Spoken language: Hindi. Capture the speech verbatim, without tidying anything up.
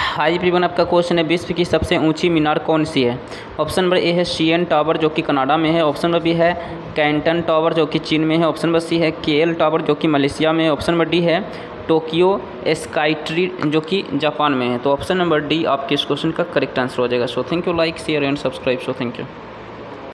हाई एवरीवन, आपका क्वेश्चन है विश्व की सबसे ऊंची मीनार कौन सी है। ऑप्शन नंबर ए है सी एन टावर जो कि कनाडा में है। ऑप्शन नंबर बी है कैंटन टावर जो कि चीन में है। ऑप्शन नंबर सी है के एल टावर जो कि मलेशिया में है। ऑप्शन नंबर डी है टोक्यो स्काईट्री जो कि जापान में है। तो ऑप्शन नंबर डी आपके इस क्वेश्चन का करेक्ट आंसर हो जाएगा। So thank you, like share and subscribe. So thank you.